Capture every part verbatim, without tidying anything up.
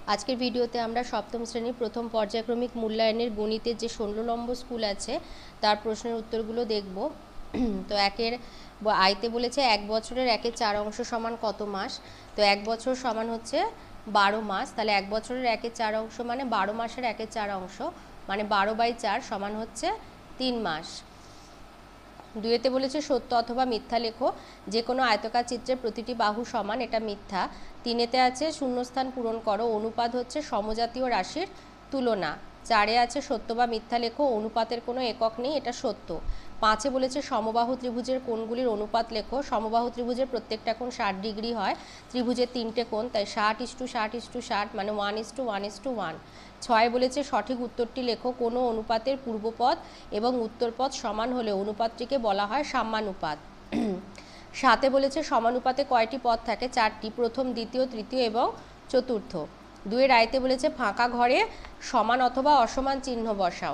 আজকের ভিডিওতে আমরা সপ্তম শ্রেণীর প্রথম পর্যায়ক্রমিক মূল্যায়নের গণিতের যে ষোলো নম্বর স্কুল আছে তার প্রশ্নের উত্তরগুলো দেখব। তো একের আইতে বলেছে এক বছরের একের চার অংশ সমান কত মাস। তো এক বছর সমান হচ্ছে বারো মাস, তাহলে এক বছরের একের চার অংশ মানে বারো মাসের একের চার অংশ মানে বারো বাই চার সমান হচ্ছে তিন মাস। দুইতে বলেছে সত্য অথবা মিথ্যা লেখো, যে কোনো আয়তকার চিত্রের প্রতিটি বাহু সমান, এটা মিথ্যা। তিনেতে আছে শূন্যস্থান পূরণ করো, অনুপাত হচ্ছে সমজাতীয় রাশির তুলনা। চারে আছে সত্য বা মিথ্যা লেখো, অনুপাতের কোনো একক নেই, এটা সত্য। পাঁচে বলেছে সমবাহু ত্রিভুজের কোণগুলির অনুপাত লেখো, সমবাহু ত্রিভুজের প্রত্যেকটা কোণ ষাট ডিগ্রি হয়, ত্রিভুজের তিনটে কোণ, তাই ষাট ইস টু ষাট ইস টু ষাট মানে one is to one is to one. ছয় বলেছে সঠিক উত্তরটি লেখো, কোনো অনুপাতের পূর্বপদ এবং উত্তরপদ সমান হলে অনুপাতটিকে বলা হয় সাম্যানুপাত। সাতে বলেছে সমানুপাতে কয়টি পদ থাকে, চারটি, প্রথম, দ্বিতীয়, তৃতীয় এবং চতুর্থ। দুয়ের আইতে বলেছে ফাঁকা ঘরে সমান অথবা অসমান চিহ্ন বসাও,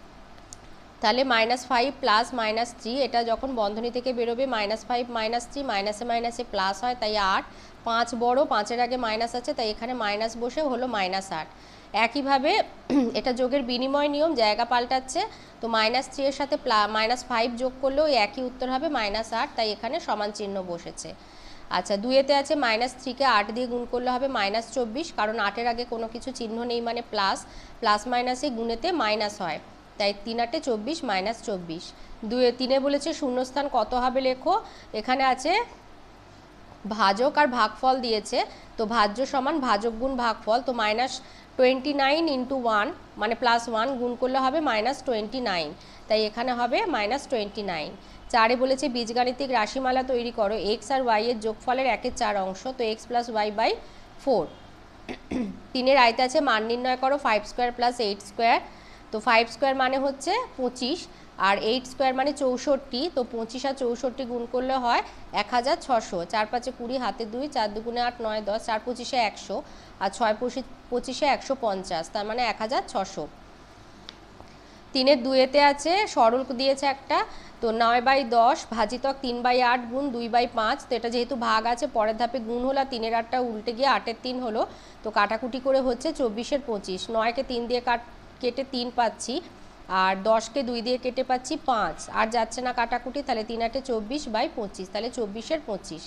তাহলে minus five plus minus three, এটা যখন বন্ধনী থেকে বেরোবে মাইনাস ফাইভ মাইনাস থ্রি মাইনাসে মাইনাসে প্লাস হয়, তাই আট। পাঁচ বড়, পাঁচের আগে মাইনাস আছে তাই এখানে মাইনাস বসে হলো মাইনাস আট। একইভাবে এটা যোগের বিনিময় নিয়ম, জায়গা পাল্টাচ্ছে, তো মাইনাস থ্রি এর সাথে মাইনাস ফাইভ যোগ করলেও একই উত্তর হবে মাইনাস আট, তাই এখানে সমান চিহ্ন বসেছে। আচ্ছা, দুইয়েতে আছে মাইনাস থ্রিকে আট দিয়ে গুণ করলে হবে মাইনাস চব্বিশ, কারণ আটের আগে কোনো কিছু চিহ্ন নেই মানে প্লাস, প্লাস মাইনাসে গুণেতে মাইনাস হয়, তাই তিন আটে চব্বিশ মাইনাস চব্বিশ। দুই তিনে বলেছে শূন্যস্থান কত হবে লেখো, এখানে আছে ভাজক আর ভাগফল দিয়েছে, তো ভাজ্য সমান ভাজক গুণ ভাগফল, তো minus twenty nine into one মানে প্লাস ওয়ান গুণ করলে হবে মাইনাস টোয়েন্টি নাইন, তাই এখানে হবে মাইনাস টোয়েন্টি নাইন। চারে বলেছে বীজগাণিতিক রাশিমালা তৈরি করো, এক্স আর ওয়াই এর যোগফলের একের চার অংশ, তো x plus y by four. তিনের আয়তে আছে মান নির্ণয় করো, five square plus eight square, তো ফাইভ স্কোয়ার মানে হচ্ছে পঁচিশ আর এইট স্কোয়ার মানে চৌষট্টি, তো পঁচিশ আর চৌষট্টি গুণ করলে হয় এক হাজার ছশো। চার পাঁচে কুড়ি, হাতে দুই, চার দুগুণে আট, নয় দশ, চার পঁচিশে একশো আর ছয় পঁচিশে একশো পঞ্চাশ, তার মানে এক হাজার ছশো। তিনের দুয়েতে আছে সরল দিয়েছে একটা, তো নয় বাই দশ ভাজিতক তিন বাই আট গুণ দুই বাই পাঁচ, তো এটা যেহেতু ভাগ আছে পরের ধাপে গুণ হলো, তিনের আটটা উল্টে গিয়ে আটের তিন হলো, তো কাটাকুটি করে হচ্ছে চব্বিশের পঁচিশ। নয়কে তিন দিয়ে কাট কেটে তিন পাচ্ছি আর দশকে দুই দিয়ে কেটে পাচ্ছি পাঁচ, আর যাচ্ছে না কাটাকুটি, তাহলে তিন আটে চব্বিশ বাই পঁচিশ, তাহলে চব্বিশের পঁচিশ।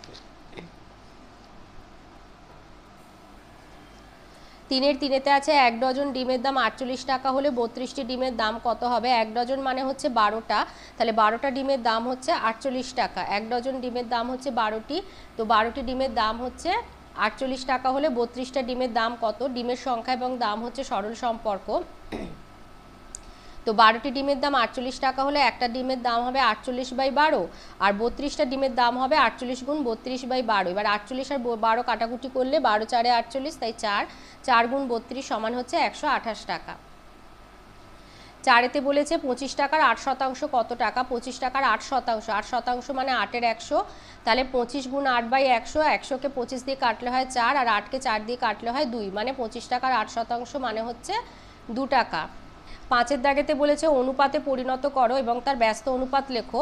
তিনের তিনেতে আছে এক ডজন ডিমের দাম আটচল্লিশ টাকা হলে বত্রিশটি ডিমের দাম কত হবে। এক ডজন মানে হচ্ছে বারোটা, তাহলে বারোটা ডিমের দাম হচ্ছে আটচল্লিশ টাকা, এক ডজন ডিমের দাম হচ্ছে বারোটি, তো বারোটি ডিমের দাম হচ্ছে আটচল্লিশ টাকা হলে বত্রিশটা ডিমের দাম কত। ডিমের সংখ্যা এবং দাম হচ্ছে সরল সম্পর্ক, তো বারোটি ডিমের দাম আটচল্লিশ টাকা হলে একটা ডিমের দাম হবে আটচল্লিশ বাই বারো, আর বত্রিশটা ডিমের দাম হবে আটচল্লিশ গুণ বত্রিশ বাই বারো। এবার আটচল্লিশ আর বারো কাটাকুটি করলে বারো চারে আটচল্লিশ, তাই চার, চার গুণ বত্রিশ সমান হচ্ছে একশো আঠাশ টাকা। চারেতে বলেছে পঁচিশ টাকার আট শতাংশ কত টাকা, পঁচিশ টাকার আট শতাংশ, আট শতাংশ মানে আটের একশো, তাহলে পঁচিশ গুণ আট বাই একশো, একশোকে পঁচিশ দিয়ে কাটলে হয় চার আর আটকে চার দিয়ে কাটলে হয় দুই, মানে পঁচিশ টাকার আট শতাংশ মানে হচ্ছে দু টাকা। পাঁচের দাগেতে বলেছে অনুপাতে পরিণত করো এবং তার ব্যস্ত অনুপাত লেখো,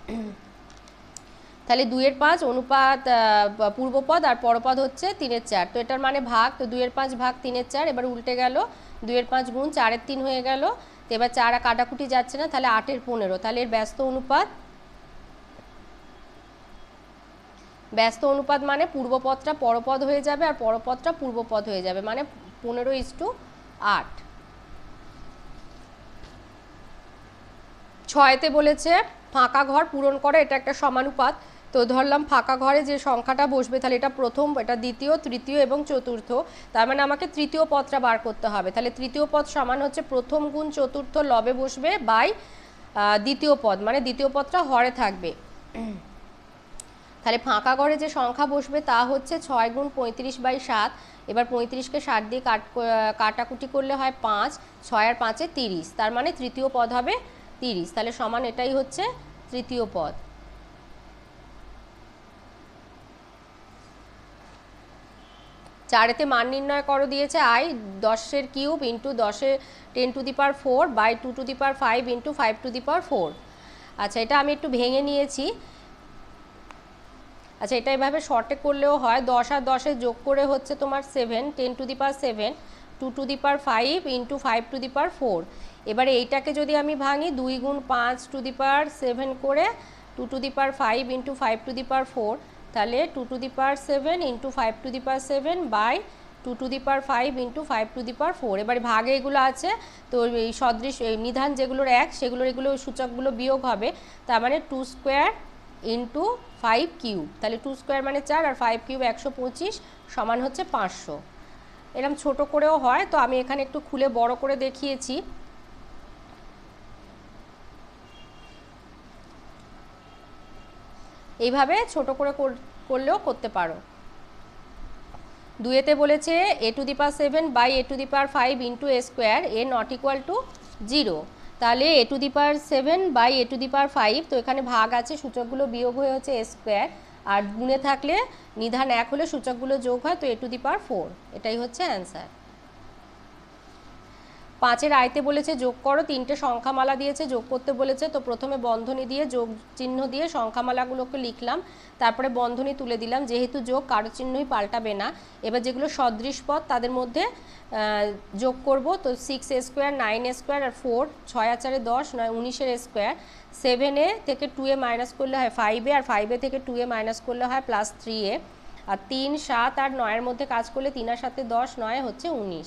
তাহলে দুইয়ের পাঁচ অনুপাত পূর্বপদ আর পরপদ হচ্ছে তিনের চার, তো এটার মানে ভাগ, তো দুইয়ের পাঁচ ভাগ তিনের চার, এবার উল্টে গেল, দুইয়ের পাঁচ গুণ চারের তিন হয়ে গেল, তো এবার চার আর কাটাকুটি যাচ্ছে না, তাহলে আটের পনেরো, তাহলে এর ব্যস্ত অনুপাত, ব্যস্ত অনুপাত মানে পূর্বপদটা পরপদ হয়ে যাবে আর পরপদটা পূর্বপদ হয়ে যাবে, মানে পনেরো ইস টু আট। ছয়তে বলেছে ফাঁকা ঘর পূরণ করে, এটা একটা সমানুপাত, তো ধরলাম ফাঁকা ঘরে যে সংখ্যাটা বসবে তাহলে এটা প্রথম, এটা দ্বিতীয়, তৃতীয় এবং চতুর্থ, তার মানে আমাকে তৃতীয় পদটা বার করতে হবে, তাহলে তৃতীয় পদ সমান হচ্ছে প্রথম গুণ চতুর্থ লবে বসবে বাই দ্বিতীয় পদ, মানে দ্বিতীয় পদটা হরে থাকবে, তাহলে ফাঁকা ঘরে যে সংখ্যা বসবে তা হচ্ছে ছয় গুণ পঁয়ত্রিশ বাই সাত, এবার পঁয়ত্রিশকে ষাট দিয়ে কাট কাটাকুটি করলে হয় পাঁচ, ছয় আর পাঁচে তিরিশ, তার মানে তৃতীয় পদ হবে তিরিশ, তাহলে সমান এটাই হচ্ছে তৃতীয় পদ। চারেতে মান নির্ণয় করো দিয়েছে আই, দশের কিউব ইন্টু দশে ten to the power four by two to the power five into five to the power four. আচ্ছা, এটা আমি একটু ভেঙে নিয়েছি, আচ্ছা, এটা এভাবে শর্টে করলেও হয়। দশ আর দশে যোগ করে হচ্ছে তোমার seven, ten to the power seven, two to the power five into five to the power four. এবারে এইটাকে যদি আমি ভাঙি, দুই গুণ পাঁচ টু দি পাওয়ার সেভেন করে two to the power five into five to the power four, তাহলে two to the power seven into five to the power seven by two to the power five into five to the power four. এবারে ভাগে এগুলো আছে, তো এই সদৃশ নিধান যেগুলোর এক সেগুলোর এগুলো সূচকগুলো বিয়োগ হবে, তার মানে two square into five cube, তাহলে টু স্কোয়ার মানে চার আর ফাইভ কিউব একশো পঁচিশ সমান হচ্ছে পাঁচশো। এরকম ছোট করেও হয়, তো আমি এখানে একটু খুলে বড় করে দেখিয়েছি। এইভাবে ছোট করে করলেও করতে পারো। দুয়েতে বলেছে a to the power seven by a to the power five into a square a not equal to zero. তাহলে a to the power seven by a to the power five, তো এখানে ভাগ আছে, সূচকগুলো বিয়োগ হয়ে হচ্ছে এ স্কোয়ার, আর গুণে থাকলে নিধান এক হলে সূচকগুলো যোগ হয়, তো এ টু দি পাওয়ার ফোর। এটাই হচ্ছে অ্যান্সার। পাঁচের আয়তে বলেছে যোগ করো, তিনটে সংখ্যামালা দিয়েছে, যোগ করতে বলেছে, তো প্রথমে বন্ধনী দিয়ে যোগ চিহ্ন দিয়ে সংখ্যামালাগুলোকে লিখলাম, তারপরে বন্ধনী তুলে দিলাম, যেহেতু যোগ কারো চিহ্নই পাল্টাবে না। এবার যেগুলো সদৃশ পদ তাদের মধ্যে যোগ করব, তো six a square, nine a square আর ফোর, ছয় আর চারে দশ, নয় উনিশের স্কোয়ার, সেভেন এ থেকে টু এ মাইনাস করলে হয় ফাইভ এ, আর ফাইভ এ থেকে টু এ মাইনাস করলে হয় প্লাস থ্রি এ, আর তিন সাত আর নয়ের মধ্যে কাজ করলে তিন আর সাথে দশ, নয় হচ্ছে উনিশ।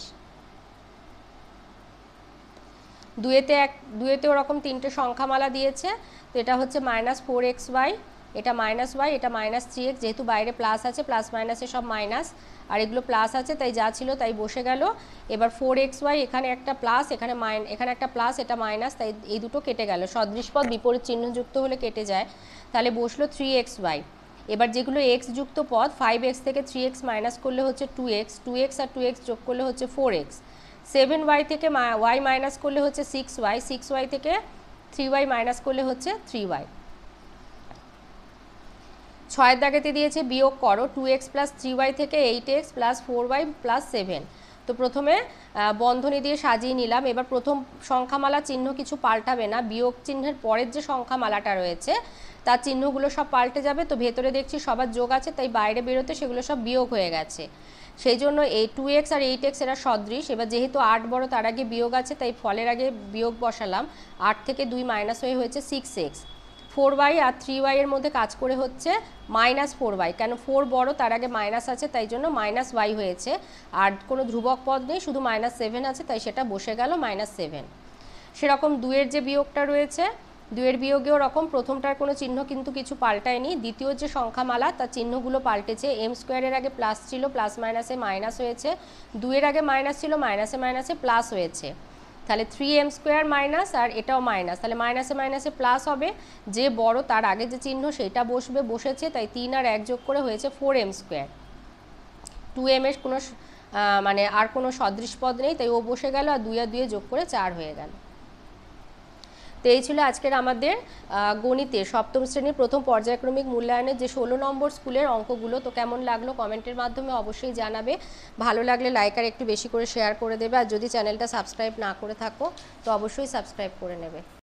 দুয়েতে এক দুয়েতে ওরকম তিনটে সংখ্যামালা দিয়েছে, তো এটা হচ্ছে মাইনাস ফোর এক্স ওয়াই, এটা মাইনাস ওয়াই, এটা মাইনাস থ্রি এক্স, যেহেতু বাইরে প্লাস আছে, প্লাস মাইনাসে সব মাইনাস, আর এগুলো প্লাস আছে তাই যা ছিল তাই বসে গেল। এবার ফোর এক্স ওয়াই, এখানে একটা প্লাস, এখানে মাইন এখানে একটা প্লাস, এটা মাইনাস, তাই এই দুটো কেটে গেল, সদৃশ পদ বিপরীত চিহ্নযুক্ত হলে কেটে যায়, তাহলে বসলো থ্রি এক্স ওয়াই। এবার যেগুলো এক্স যুক্ত পদ, ফাইভ এক্স থেকে থ্রি এক্স মাইনাস করলে হচ্ছে টু এক্স, টু এক্স আর টু এক্স যোগ করলে হচ্ছে ফোর এক্স, সেভেন ওয়াই থেকে ওয়াই মাইনাস করলে হচ্ছে সিক্স ওয়াই, সিক্স ওয়াই থেকে থ্রি ওয়াই মাইনাস করলে হচ্ছে থ্রি ওয়াই। ছয়ের দাগেতে দিয়েছে বিয়োগ করো, two x plus three y থেকে eight x plus four y plus seven. তো প্রথমে বন্ধনী দিয়ে সাজিয়ে নিলাম। এবার প্রথম সংখ্যামালা চিহ্ন কিছু পাল্টাবে না, বিয়োগ চিহ্নের পরের যে সংখ্যামালাটা রয়েছে তার চিহ্নগুলো সব পাল্টে যাবে, তো ভেতরে দেখছি সবার যোগ আছে, তাই বাইরে বেরোতে সেগুলো সব বিয়োগ হয়ে গেছে, সেই জন্য এই টু এক্স আর এইট এক্স এরা সদৃশ। এবার যেহেতু আট বড় তার আগে বিয়োগ আছে, তাই ফলের আগে বিয়োগ বসালাম, আট থেকে দুই মাইনাস হয়ে হয়েছে সিক্স এক্স। ফোর ওয়াই আর থ্রি ওয়াই এর মধ্যে কাজ করে হচ্ছে মাইনাস ফোর ওয়াই, কেন ফোর বড় তার আগে মাইনাস আছে, তাই জন্য মাইনাস ওয়াই হয়েছে, আর কোনো ধ্রুবক পদ নেই, শুধু মাইনাস সেভেন আছে, তাই সেটা বসে গেল মাইনাস সেভেন। সেরকম দুয়ের যে বিয়োগটা রয়েছে, দুয়ের বিয়োগেও রকম, প্রথমটার কোনো চিহ্ন কিন্তু কিছু পাল্টায়নি, দ্বিতীয় যে সংখ্যামালা তার চিহ্নগুলো পাল্টেছে, এম স্কোয়ারের আগে প্লাস ছিল, প্লাস মাইনাসে মাইনাস হয়েছে, দুয়ের আগে মাইনাস ছিল, মাইনাসে মাইনাসে প্লাস হয়েছে, তাহলে থ্রি এম স্কোয়ার মাইনাস, আর এটাও মাইনাস, তাহলে মাইনাসে মাইনাসে প্লাস হবে, যে বড় তার আগে যে চিহ্ন সেটা বসবে, বসেছে, তাই তিন আর এক যোগ করে হয়েছে four m square. Two m এর কোনো মানে আর কোনো সদৃশ পদ নেই, তাই ও বসে গেল, আর দুই আর দুয়ে যোগ করে চার হয়ে গেল। তো এই ছিল আজকের আমাদের গণিতে সপ্তম শ্রেণীর প্রথম পর্যায়ক্রমিক মূল্যায়নের যে ষোলো নম্বর স্কুলের অঙ্কগুলো। তো কেমন লাগলো কমেন্টের মাধ্যমে অবশ্যই জানাবে, ভালো লাগলে লাইক আর একটু বেশি করে শেয়ার করে দেবে, আর যদি চ্যানেলটা সাবস্ক্রাইব না করে থাকো তো অবশ্যই সাবস্ক্রাইব করে নেবে।